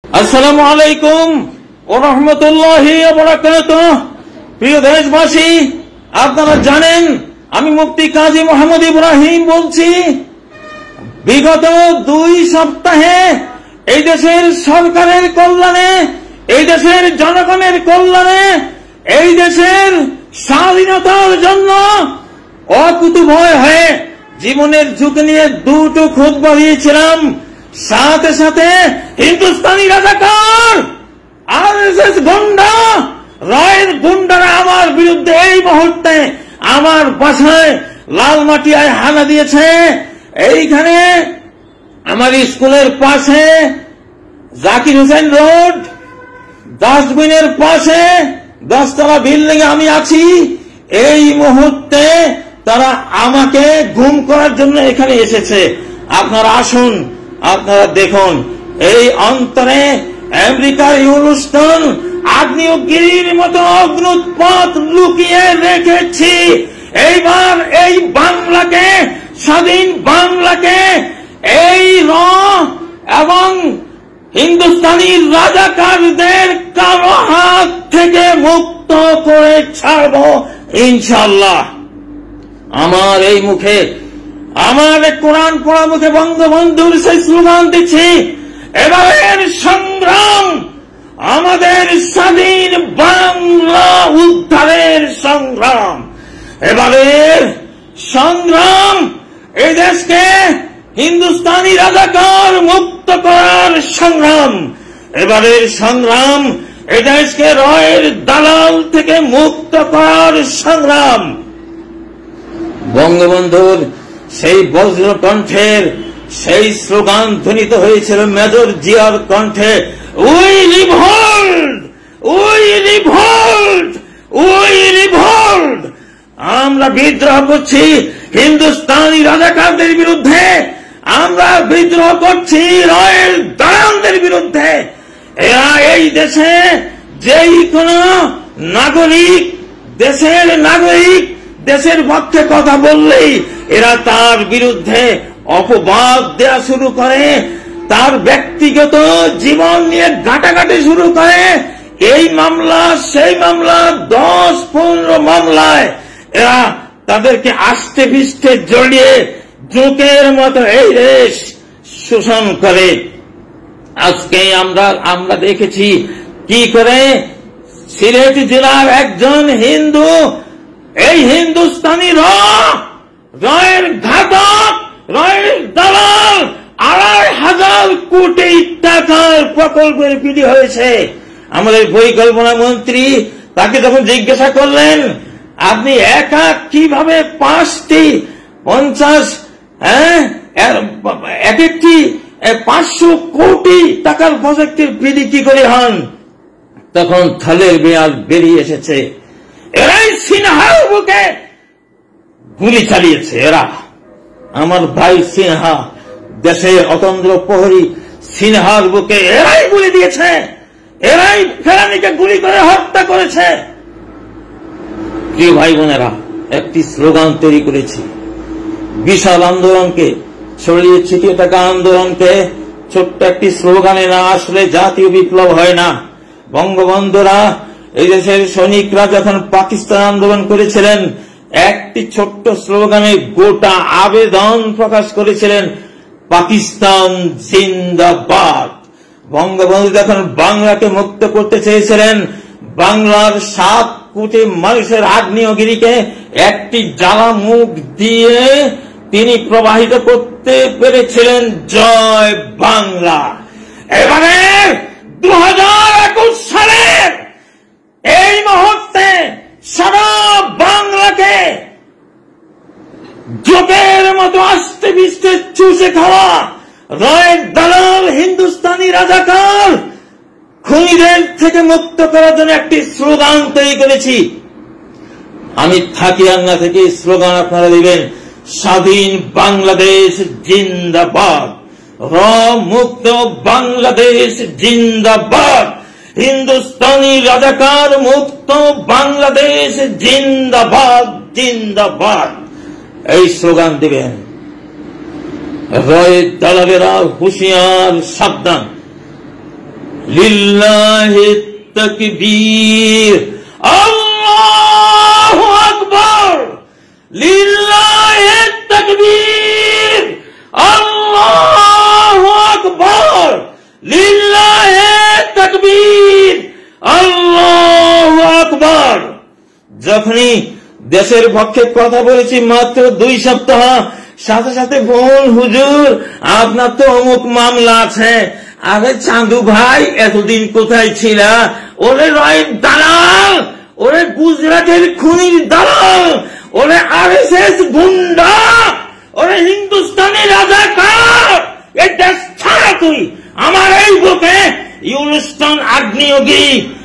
আসসালামু আলাইকুম ওয়া রাহমাতুল্লাহি ওয়া বারাকাতুহু। প্রিয় দেশবাসী, আপনারা জানেন আমি মুফতি কাজী মোহাম্মদ ইব্রাহিম বলছি। বিগত 2 সপ্তাহে এই দেশের সরকারের কল্যাণে, এই দেশের জনগণের কল্যাণে, এই দেশের স্বাধীনতার জন্য অকুতূহল হয়ে জীবনের ঝুঁকি নিয়ে 2টো খুতবা দিয়েছিলাম। সাথে সাথে হিন্দুস্তানি রাজাকার আরএসএস গুন্ডা রায়ের গুন্ডারা আমার বিরুদ্ধে এই মুহূর্তে আমার বাসায় লালমাটিয়ায় হানা দিয়েছে। এইখানে আমার স্কুলের পাশে জাকির হোসেন রোড ডাস্টবিনের পাশে 10 তলা বিল্ডিং এ আমি আছি। এই মুহূর্তে তারা আমাকে গুম করার জন্য এখানে এসেছে। আপনারা আসুন, আপনারা দেখুন, এই অন্তরে আমেরিকার ইউরোস্টোন আগ্নেয়গিরির মতো অগ্নুৎপাত লুকিয়ে রেখেছি। এইবার এই বাংলাকে, স্বাধীন বাংলাকে এই এবং হিন্দুস্তানি রাজাকারদের কারো হাত থেকে মুক্ত করে ছাড়ব ইনশাআল্লাহ। আমার এই মুখে, আমার কোরআন পড়া মুখে বঙ্গবন্ধুর সেই স্লোগান দিচ্ছি, এবারের সংগ্রাম আমাদের স্বাধীন বাংলা উদ্ধারের সংগ্রাম। এবারের সংগ্রাম এই দেশকে হিন্দুস্তানি রাজাকার মুক্ত করার সংগ্রাম। এবারের সংগ্রাম এই দেশকে রয়ের দালাল থেকে মুক্ত করার সংগ্রাম। বঙ্গবন্ধুর সেই বজ্র কণ্ঠের সেই স্লোগান ধ্বনিত হয়েছিল মেজর জিয়ার কণ্ঠে, we revolt, we revolt, we revolt. আমরা বিদ্রোহ করছি হিন্দুস্তানি রাজাকারদের বিরুদ্ধে, আমরা বিদ্রোহ করছি রয়েল দালালদের বিরুদ্ধে। এরা এই দেশে যেই কোন নাগরিক, দেশের নাগরিক দেশের পক্ষে কথা বললেই এরা তার বিরুদ্ধে অপবাদ দেওয়া শুরু করে, তার ব্যক্তিগত জীবন নিয়ে ঘাটাঘাটি শুরু করে। এই মামলা সেই মামলা 10-15 মামলায় এরা তাদেরকে আষ্টে পৃষ্ঠে জড়িয়ে জোকের মতো এই দেশ শোষণ করে। আজকে আমরা দেখেছি কি করে সিলেট জেলার একজন হিন্দু, এই হিন্দুস্তানি রয়ের ঘাতক, রয়ের দালাল 2,500 কোটি টাকার প্রকল্পের পিডি হয়েছে। আমাদের পরিকল্পনা মন্ত্রী তাকে যখন জিজ্ঞাসা করলেন, আপনি একা কিভাবে 50 এক একটি 500 কোটি টাকার প্রজেক্টের পিডি কি করে হন? তখন থালের মেয়াদ বেরিয়ে এসেছে। এরাই সিনহার বুকে গুলি চালিয়েছে। এরা আমার ভাই সিনহা, দেশের অতন্ত্র প্রহরী সিনহার বুকে এরাই গুলি দিয়েছে, এরাই ফেরানিকে গুলি করে হত্যা করেছে। প্রিয় ভাই বোনেরা, একটি স্লোগান তৈরি করেছি, বিশাল আন্দোলনকে, ছড়িয়ে ছিটিয়ে থাকা আন্দোলনকে ছোট্ট একটি স্লোগানে না আসলে জাতীয় বিপ্লব হয় না। বঙ্গবন্ধুরা, এই দেশের সৈনিকরা যখন পাকিস্তান আন্দোলন করেছিলেন, একটি ছোট্ট স্লোগানে গোটা আবেদন প্রকাশ করেছিলেন, পাকিস্তান জিন্দাবাদ। বঙ্গবন্ধু যখন বাংলাকে মুক্ত করতে চেয়েছিলেন, বাংলার 7 কোটি মানুষের আগ্নেয়গিরিকে একটি জ্বালা মুখ দিয়ে তিনি প্রবাহিত করতে পেরেছিলেন জয় বাংলা। এবারে 2021 সালের এই মুহূর্তে সারা বাংলাকে জোকের মতো আস্তে পিস্তে চুষে খাওয়া রয়ের দালাল হিন্দুস্তানি রাজাকার খুনিদের থেকে মুক্ত করার জন্য একটি স্লোগান তৈরি করেছি। আমি থাকি আর না থেকে স্লোগান আপনারা দিবেন, স্বাধীন বাংলাদেশ জিন্দাবাদ, মুক্ত বাংলাদেশ জিন্দাবাদ, হিন্দুস্তানি রাজাকার মুক্ত বাংলাদেশ জিন্দাবাদ জিন্দাবাদ। এই স্লোগান দিবেন। রয়ের দালালেরা হুঁশিয়ার, সাবধান। লিল্লাহি তাকবীর, আল্লাহু আকবার, লিল্লাহি তাকবীর, আল্লাহু আকবার, লিল্লাহি তাকবীর, আল্লাহু আকবার। যখনই দেশের পক্ষে কথা বলেছি মাত্র 2 সপ্তাহ, সাথে সাথে ফোন, হুজুর আপনার তো অমুক মামলা আছে। আরে চাঁদু ভাই, এতদিন কোথায় ছিলা? ওরে রয়ের দালাল, ওরে গুজরাটের খুনির দালাল, ওরে আরএসএস গুন্ডা, ওরে হিন্দুস্তানি রাজাকার, এই দেশ ছাড়া তুই। আমার এই বুকে ইউনুস্তান আগ্নেয়গি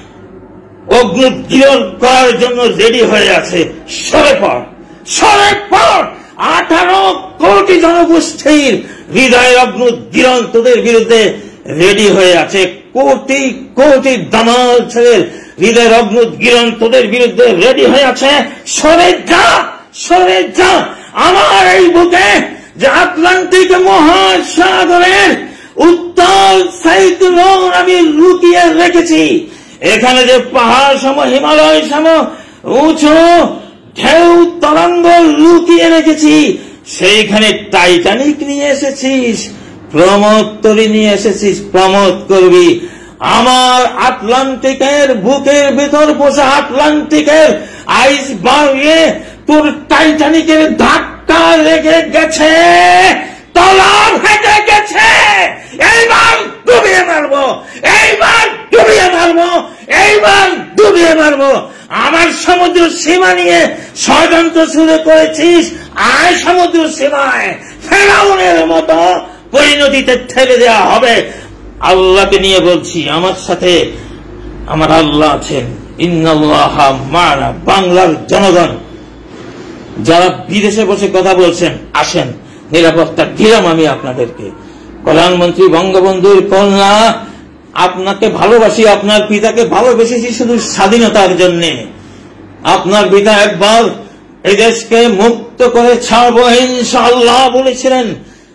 অগ্নিগিরণ করার জন্য রেডি হয়ে আছে। সরে পড়, সরে পড়। 18 কোটি জনগোষ্ঠীর হৃদয় অগ্নিগিরণ তোদের বিরুদ্ধে রেডি হয়ে আছে। কোটি কোটি দামাল ছেলের হৃদয় অগ্নিগিরণ তোদের বিরুদ্ধে রেডি হয়ে আছে। সরে যা, সরে যা। আমার এই বুকে যে আটলান্টিক মহাসাগরের উত্তাল সাইক্লোন আমি লুকিয়ে রেখেছি, এখানে যে পাহাড় সম, হিমালয় সম উঁচু ঢেউ তরঙ্গ লুকিয়ে রেখেছি, সেইখানে টাইটানিক নিয়ে এসেছিস, প্রমোদ তরি নিয়ে এসেছিস, প্রমোদ করবি। আমার আটলান্টিকের বুকের ভেতর বসে আটলান্টিকের আইস বাড়িয়ে তোর টাইটানিকের ধাক্কা লেগে গেছে, তলা ফেটে গেছে। এইবার ডুবিয়ে মারবো, এইবার ডুবিয়ে মারবো, এইবার ডুবিয়ে মারবো। আমার সমুদ্র সীমা নিয়ে ষড়যন্ত্র শুরু করেছিস, আয় সমুদ্র সীমায় ফেরাউনের মতো পরিণতিতে ঠেলে দেওয়া হবে। আল্লাহকে নিয়ে বলছি, আমার সাথে আমার আল্লাহ আছেন। ইন্নাল্লাহ মা'না। বাংলার জনগণ যারা বিদেশে বসে কথা বলছেন, আসেন, নিরাপত্তা দিলাম আমি আপনাদেরকে। প্রধানমন্ত্রী বঙ্গবন্ধুর কন্যা, আপনাকে ভালোবাসি, আপনার পিতাকে ভালোবেসেছি শুধু স্বাধীনতার জন্য। আপনার পিতা একবার এই দেশকে মুক্ত করে ছাড়বো ইনশাআল্লাহ বলেছিলেন,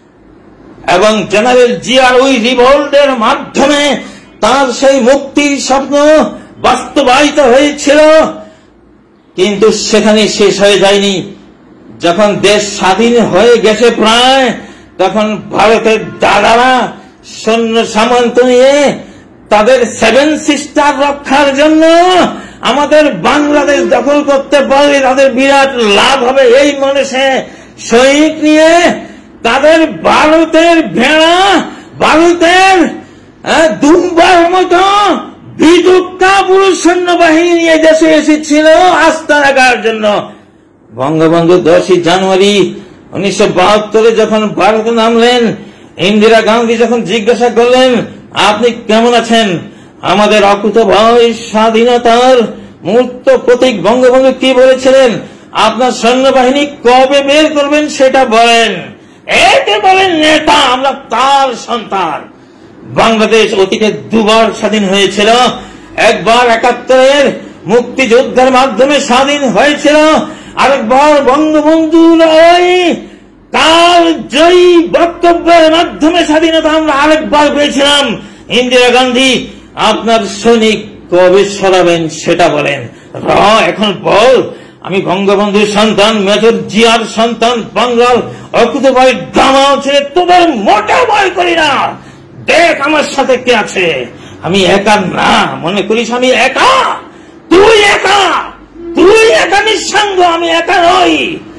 এবং জেনারেল জিয়ার ওই রিভোল্টের মাধ্যমে তার সেই মুক্তির স্বপ্ন বাস্তবায়িত হয়েছিল। কিন্তু সেখানে শেষ হয়ে যায়নি। যখন দেশ স্বাধীন হয়ে গেছে প্রায়, তখন ভারতের দাদারা সৈন্য সামন্ত নিয়ে তাদের 7 সিস্টার রক্ষার জন্য আমাদের বাংলাদেশ দখল করতে পারলে তাদের বিরাট লাভ হবে এই মনে সৈনিক নিয়ে তাদের ভারতের ভেড়া, ভারতের দুম্বার মতো বিদুক্তা পুরুষ সৈন্যবাহিনী নিয়ে দেশে এসেছিল আস্থা রাখার জন্য। বঙ্গবন্ধু 10 জানুয়ারি 1972 যখন ভারতে নামলেন, ইন্দিরা গান্ধী যখন জিজ্ঞাসা করলেন আপনি কেমন আছেন, আমাদের অকুতোভয় স্বাধীনতার মূর্ত প্রতীক বঙ্গবন্ধু কি বলেছিলেন, আপনার সৈন্যবাহিনী কবে বের করবেন সেটা বলেন, একে বলেন নেতা, আমরা তার সন্তান। বাংলাদেশ অতীতে 2 বার স্বাধীন হয়েছিল। একবার 71-এর মুক্তিযুদ্ধের মাধ্যমে স্বাধীন হয়েছিল, আরেকবার বঙ্গবন্ধুর ওই কাল জয়ী বক্তব্যের মাধ্যমে স্বাধীনতা আমরা আরেকবার পেয়েছিলাম। ইন্দিরা গান্ধী, আপনার সৈনিক কবে সরাবেন সেটা বলেন। এখন বল, আমি বঙ্গবন্ধুর সন্তান, মেজর জিয়ার সন্তান, বাংলার অকুতোভয় দামাল ছেলে, তোদের মোটেও ভয় করি না। দেখ আমার সাথে কে আছে, আমি একা না, মনে করিস আমি একা, তুই একা, তুই একা নিঃসঙ্গ, আমি একা নই।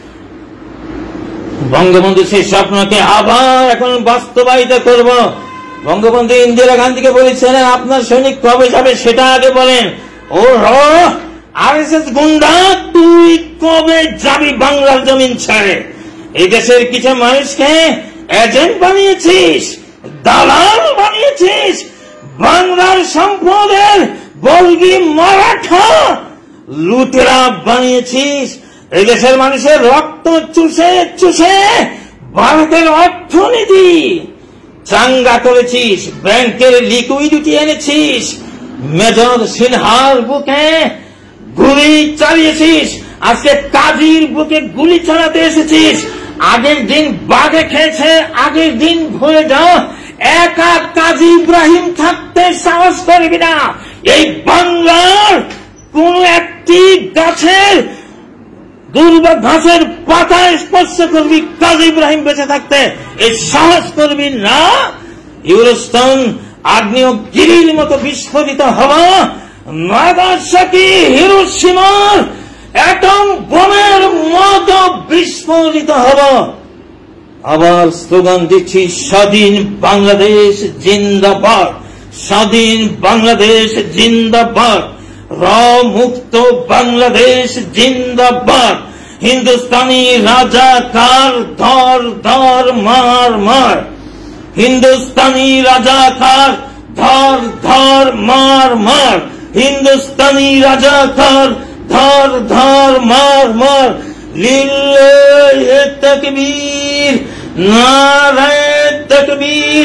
বঙ্গবন্ধু সেই স্বপ্নকে আবার এখন বাস্তবায়িত করব। বঙ্গবন্ধু ইন্দিরা গান্ধীকে বলেছিলেন আপনার সৈনিক কবে যাবে সেটা আগে বলেন। ও আরএসএস গুন্ডা, তুই কবে যাবি বাংলার জমিন ছেড়ে? এই দেশের কিছু মানুষকে এজেন্ট বানিয়েছিস, দালাল বানিয়েছিস, বাংলার সম্পদের বলগি মারাঠা লুটেরা বানিয়েছিস, এই দেশের মানুষের রক্ত চুষে চুষে ভারতের অর্থনীতি চাঙ্গা করেছিস, ব্যাংকের লিকুইডিটি এনেছিস, মেজর সিনহার বুকে গুলি চালিয়েছিস, আজকে কাজীর বুকে গুলি চালাতে এসেছিস। আগের দিন বাঘে খেয়েছে, আগের দিন ভুলে যাও, একা কাজী ইব্রাহিম থাকতে সাহস করবি না। এই বাংলার কোন একটি গাছের দুর্বা ঘাসের পাতা স্পর্শ করবি কাজী ইব্রাহিম বেঁচে থাকতে, এই সাহস করবি না। ইউরোস্টোন আগ্নেয়গিরির মতো বিস্ফোরিত হওয়া, নাগাসাকি হিরোশিমার অ্যাটম বোমের মতো বিস্ফোরিত হওয়া। আবার স্লোগান দিচ্ছি, স্বাধীন বাংলাদেশ জিন্দাবাদ, স্বাধীন বাংলাদেশ জিন্দাবাদ, র মুক্ত বাংলাদেশ জিন্দাবাদ। হিন্দুস্তানি রাজাকার ধর ধর মার মার, হিন্দুস্তানি রাজাকার ধর ধর মার মার, হিন্দুস্তানি রাজাকার ধর ধর মার মার। লিল্লাহে তাকবীর, নারায়ে তাকবীর,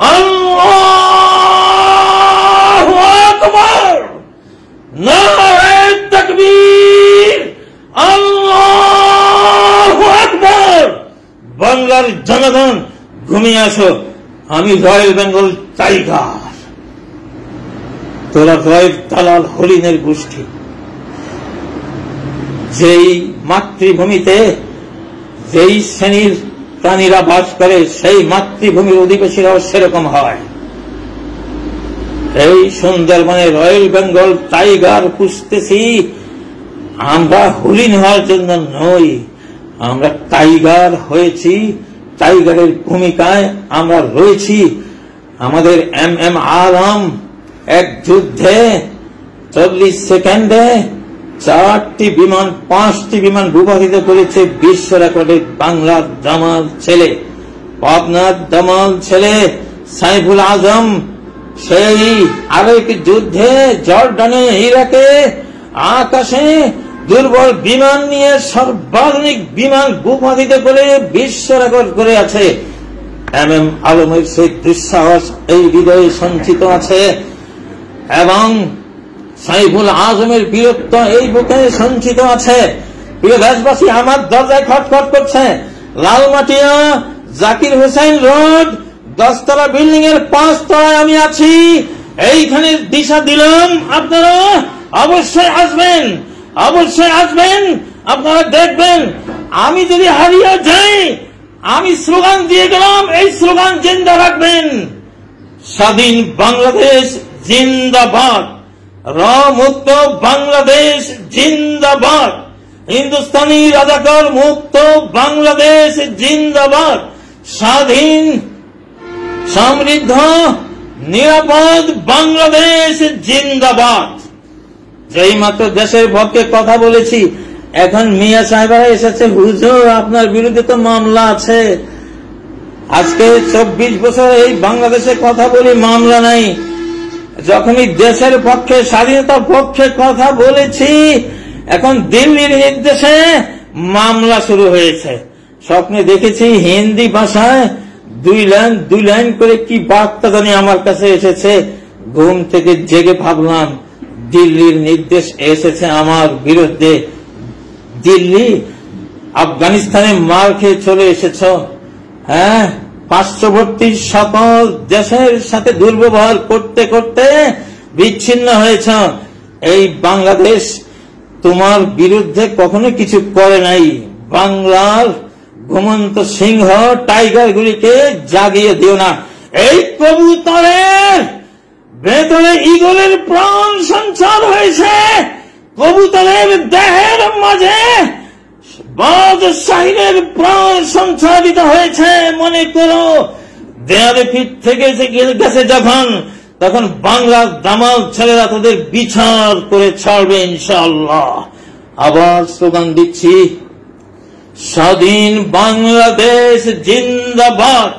আল্লাহু আকবার, নারায়ে তাকবীর, আল্লাহু আকবার। বাংলার জনগণ ঘুমিয়ে আসো, আমি রয়্যাল বেঙ্গল টাইগার, তোরা রয়ের দালাল হরিণের গোষ্ঠী। যেই মাতৃভূমিতে যেই শ্রেণীর প্রাণীরা বাস করে, সেই মাতৃভূমির অধিবাসীরাও সেরকম হয়। এই সুন্দরবনে রয়্যাল বেঙ্গল টাইগার পুষতেছি, আমরা হরিণ হওয়ার জন্য নই, আমরা টাইগার হয়েছি, টাইগারের ভূমিকায় আমরা রয়েছি। আমাদের এম আলম এক যুদ্ধে 40 সেকেন্ডে 4টি বিমান 5টি বিমান ভূপাতিত করেছে, বিশ্ব রেকর্ডে বাংলার দামাল ছেলে, পাবনার দামাল ছেলে সাইফুল আজম। সেই আরেক যুদ্ধে জর্ডানে, ইরাকে আকাশে দুর্বল বিমান নিয়ে সর্বাধুনিক বিমান ভূপাতিত করে বিশ্ব রেকর্ড করে আছে। এম আলমের সেই দুঃসাহস এই হৃদয়ে সঞ্চিত আছে, এবং সাইফুল আজমের বীরত্ব এই বুকে সঞ্চিত আছে। প্রিয় দেশবাসী, আমার দরজায় খটখট করছে। লালমাটিয়া জাকির হোসেন রোড 10 তলা বিল্ডিং এর 5 তলায় আমি আছি। এইখানে দিশা দিলাম, আপনারা অবশ্যই আসবেন, অবশ্যই আসবেন। আপনারা দেখবেন, আমি যদি হারিয়ে যাই, আমি স্লোগান দিয়ে গেলাম, এই স্লোগান জিন্দা রাখবেন। স্বাধীন বাংলাদেশ জিন্দাবাদ, র মুক্ত বাংলাদেশ জিন্দাবাদ, হিন্দুস্তানি রাজাকার মুক্ত বাংলাদেশ জিন্দাবাদ, স্বাধীন সমৃদ্ধ নিরাপদ বাংলাদেশ জিন্দাবাদ। যেই মাত্র দেশের পক্ষে কথা বলেছি, এখন মিয়া সাহেবরা এসেছে, হুজুর আপনার বিরুদ্ধে তো মামলা আছে। আজকে 24 বছর এই বাংলাদেশে কথা বলি, মামলা নাই। যখনই দেশের পক্ষে, স্বাধীনতার পক্ষে কথা বলেছি, এখন দিল্লির নির্দেশে মামলা শুরু হয়েছে। স্বপ্নে দেখেছি হিন্দি ভাষায় 2 লাইন করে কি বার্তা জানি আমার কাছে এসেছে। ঘুম থেকে জেগে ভাবলাম, দিল্লির নির্দেশ এসেছে আমার বিরুদ্ধে। দিল্লি, আফগানিস্তানে মার খেয়ে চলে এসেছ, হ্যাঁ, পার্শ্ববর্তী সকল দেশের সাথে দুর্ব্যবহার করতে করতে বিচ্ছিন্ন হয়েছ। এই বাংলাদেশ তোমার বিরুদ্ধে কখনো কিছু করে নাই। বাংলার ঘুমন্ত সিংহ টাইগার গুলিকে জাগিয়ে দিও না। এই কবুতরের ভেতরে ঈগলের প্রাণ সঞ্চার হয়েছে, কবুতরের দেহের মাঝে বাদশাহীর প্রাণ সঞ্চারিত হয়েছে। মনে করো, দেয়ালে পিঠ থেকে গেছে যখন, তখন বাংলার দামাল ছেলেরা তাদের বিচার করে ছাড়বে ইনশাআল্লাহ। আবার স্লোগান দিচ্ছি, স্বাধীন বাংলাদেশ জিন্দাবাদ,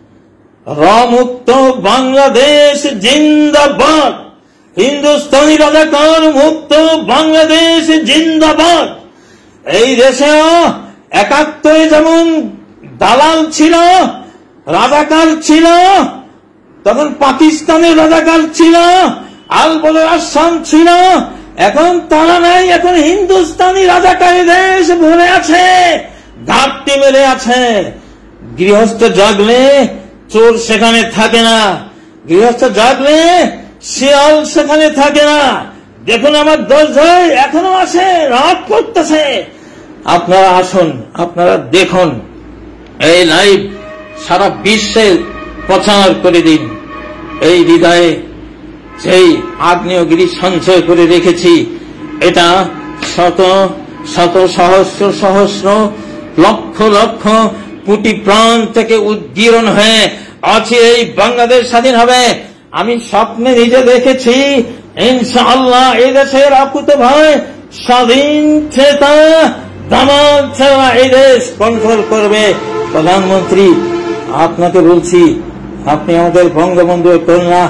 রমুক্ত বাংলাদেশ জিন্দাবাদ, হিন্দুস্তানি রাজাকার মুক্ত বাংলাদেশ জিন্দাবাদ। এই দেশে 71 যেমন দালাল ছিল, রাজাকার ছিল, তখন পাকিস্তানের রাজাকার ছিল, আল বদর আসাম ছিল। এখন তারা নাই, এখন হিন্দুস্তানি রাজাকারী দেশ ভরে আছে, ঘাটতি মেরে আছে। গৃহস্থ জাগলে চোর সেখানে থাকে না, গৃহস্থ জাগলে শিয়াল সেখানে থাকে না। দেখুন আমার দরজায় এখনো আছে, রাত করতেছে। আপনারা আসুন, আপনারা দেখুন, এই লাইভ সারা বিশ্বে প্রচার করে দিন। এই হৃদয়ে সেই আগ্নেয়গিরি সঞ্চয় করে রেখেছি, এটা শত শত সহস্র সহস্র লক্ষ লক্ষ কোটি প্রাণ থেকে উদ্গীরণ হয়ে আছে। এই বাংলাদেশ স্বাধীন হবে। আমি স্বপ্নে নিজে দেখেছি, ইনশাআল্লাহ এই দেশের আকুত ভয় স্বাধীন চেতা দামাল ছেড়া এই দেশ কন্ট্রোল করবে। প্রধানমন্ত্রী, আপনাকে বলছি, আপনি আমাদের বঙ্গবন্ধুর কন্যা।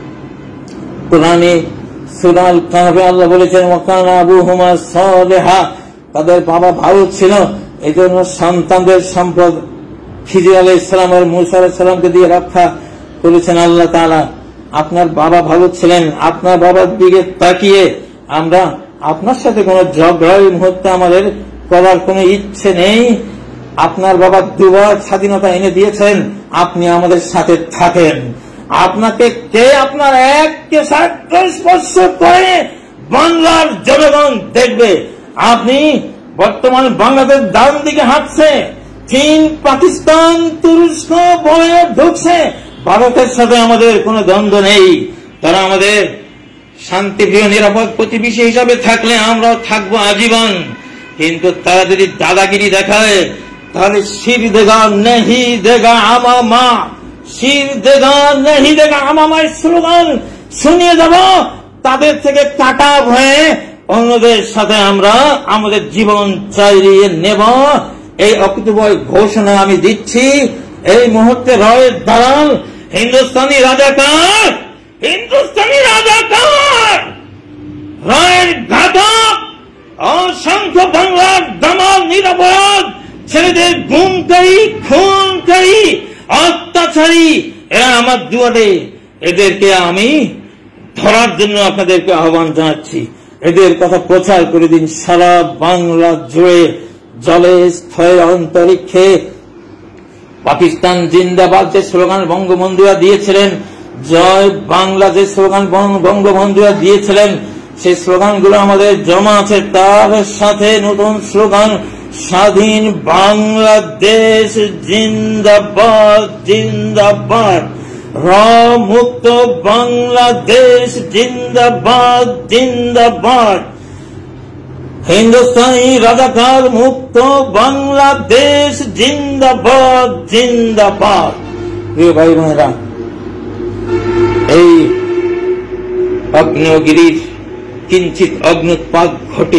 কোরআনে সূরা আল কাহফে আল্লাহ বলেছেন, ওয়াকানা আবুহুমা সালিহা, তাদের বাবা ভালো ছিল, এই জন্য সন্তানদের সম্পদ খিজির আলাইহিস সালাম আর মূসা আলাইহিস সালামকে দিয়ে রক্ষা করেছেন আল্লাহ তাআলা। আপনার বাবা ভালো ছিলেন, আপনার বাবার দিকে তাকিয়ে আমরা আপনার সাথে কোনো ঝগড়া এই মুহূর্তে আমাদের করার কোনো ইচ্ছে নেই। আপনার বাবা দুবার স্বাধীনতা এনে দিয়েছেন, আপনি আমাদের সাথে থাকেন। আপনাকে কে আপনার এককে স্পর্শ করে বাংলার জনগণ দেখবে। আপনি বর্তমান বাংলাদেশ ডান দিকে হাঁটছে, চীন পাকিস্তান তুরস্ক বয়ে ঢুকছে। ভারতের সাথে আমাদের কোনো দ্বন্দ্ব নেই, তারা আমাদের শান্তিপ্রিয় নিরাপদ প্রতিবেশী হিসাবে থাকলে আমরাও থাকবো আজীবন। কিন্তু তারা যদি দাদাগিরি দেখায়, তাহলে শির দেগা নেহি দেগা আমামা, শির দেগা নেহি দেগা আমামা স্লোগান শুনিয়ে যাব। তাদের থেকে কাটা হয়ে অন্যদের সাথে আমরা আমাদের জীবন চালিয়ে নেব। এই অকুতভয় ঘোষণা আমি দিচ্ছি। এই মুহূর্তে রয়ের দালাল, হিন্দুস্তানি রাজাকার, হিন্দুস্তানি রাজাকার, রয়ের ঘাতক, অসংখ্য বাংলার দামাল নিরপরাধ ছেলেদের গুমকারী, খুনকারী, অত্যাচারী, এরা আমার দুয়ারে। এদেরকে আমি ধরার জন্য আপনাদেরকে আহ্বান জানাচ্ছি। এদের কথা প্রচার করে দিন সারা বাংলা জুড়ে, জলে স্থলে অন্তরিক্ষে। পাকিস্তান জিন্দাবাদ যে স্লোগান বঙ্গবন্ধুরা দিয়েছিলেন, জয় বাংলা যে স্লোগান বঙ্গবন্ধুরা দিয়েছিলেন, সেই স্লোগানগুলো আমাদের জমা আছে। তার সাথে নতুন স্লোগান, স্বাধীন বাংলাদেশ জিন্দাবাদ জিন্দাবাদ, মুক্ত বাংলাদেশ জিন্দাবাদ জিন্দাবাদ, হিন্দুস্তানি রাজাকার মুক্ত বাংলাদেশ জিন্দাবাদ জিন্দাবাদ। প্রিয় ভাই বোনেরা, এই আগ্নেয়গিরির কিঞ্চিত অগ্নুৎপাত ঘটে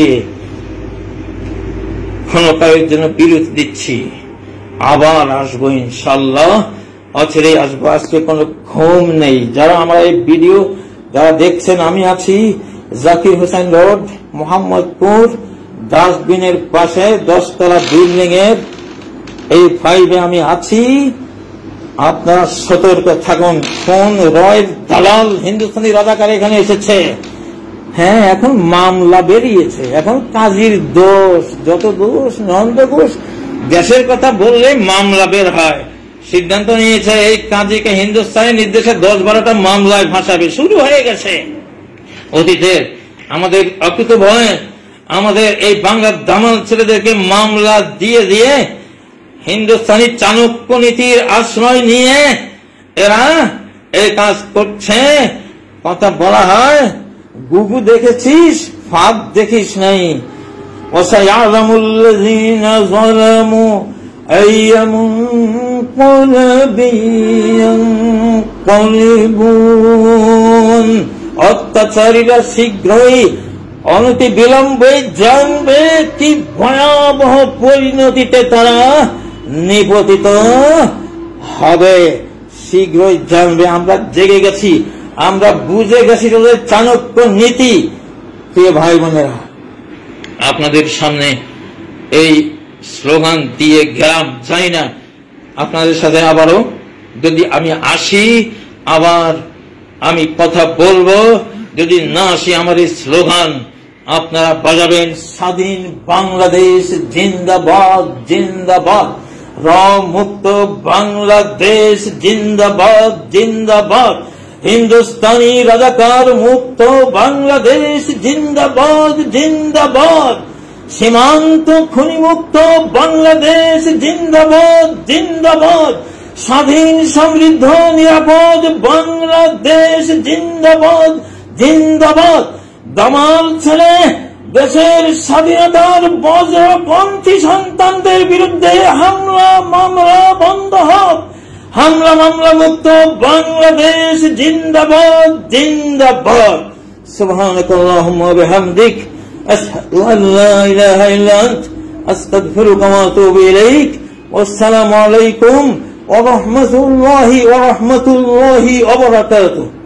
ক্ষণকালের জন্য বিরতি দিচ্ছি। আবার আসবো ইনশাল্লাহ, অচিরেই আসবো। আজকে কোনো ঘুম নেই। যারা আমার এই ভিডিও যারা দেখছেন, আমি আছি জাকির হোসেন রোড, মোহাম্মদপুর, ডাস্টবিনের পাশে 10 তলা বিল্ডিং এর এই 5 আমি আছি। আপনারা সতর্ক থাকুন। কোন রয়ের দালাল হিন্দুস্তানি রাজাকার এখানে এসেছে? হ্যাঁ, এখন মামলা বেরিয়েছে, এখন কাজীর দোষ, যত দোষ নন্দ ঘোষ দেশের কথা বললে মামলা বের হয়। সিদ্ধান্ত নিয়েছে এই কাজীকে হিন্দুস্তানি নির্দেশে 10-12টা মামলায় ভাসাবে। শুরু হয়ে গেছে। অতীতের আমাদের অকুত ভয়ে আমাদের এই বাংলার দামাল ছেলেদেরকে মামলা দিয়ে দিয়ে হিন্দুস্তানি চাণক্য নীতির আশ্রয় নিয়ে এরা এই কাজ করছে। কথা বলা হয়, গুগু দেখেছিস, ফাঁক দেখিস নাই। ওয়াসায়ালামুল্লাযীনা যালামু আইয়ামুনকালিবুন, অত্যাচারীরা শীঘ্রই অনতি বিলম্বে জানবে কি ভয়াবহ পরিণতিতে তারা নিপতিত হবে। শীঘ্রই জানবে। আমরা জেগে গেছি, আমরা বুঝে গেছি তাদের চাণক্য নীতি। প্রিয় ভাই বোনেরা, আপনাদের সামনে এই স্লোগান দিয়ে গেলাম, চাই না আপনাদের সাথে আবারও যদি আমি আসি, আবার আমি কথা বলবো। যদি না আসি, আমার এই স্লোগান আপনারা বাজাবেন, স্বাধীন বাংলাদেশ জিন্দাবাদ জিন্দাবাদ, র মুক্ত বাংলাদেশ জিন্দাবাদ জিন্দাবাদ, হিন্দুস্তানি রাজাকার মুক্ত বাংলাদেশ জিন্দাবাদ জিন্দাবাদ, সীমান্ত খুনি মুক্ত বাংলাদেশ জিন্দাবাদ জিন্দাবাদ, স্বাধীন সমৃদ্ধ নিরাপদ বাংলাদেশ জিন্দাবাদ জিন্দাবাদ। দামাল ছেলে দেশের স্বাধীনতার বজ্রপন্থী সন্তানদের বিরুদ্ধে হামলা মামলা বন্ধ হোক, হামলা মামলা মুক্ত বাংলাদেশ জিন্দাবাদ জিন্দাবাদ। সুবহানাকাল্লাহুম্মা ওয়া বিহামদিক আশহাদু আল লা ইলাহা ইল্লা আনত আস্তাগফিরুকা ওয়া আতুবু ইলাইক। ওয়াসসালামু আলাইকুম ওয়া রাহমাতুল্লাহি ওয়া বারাকাতুহু।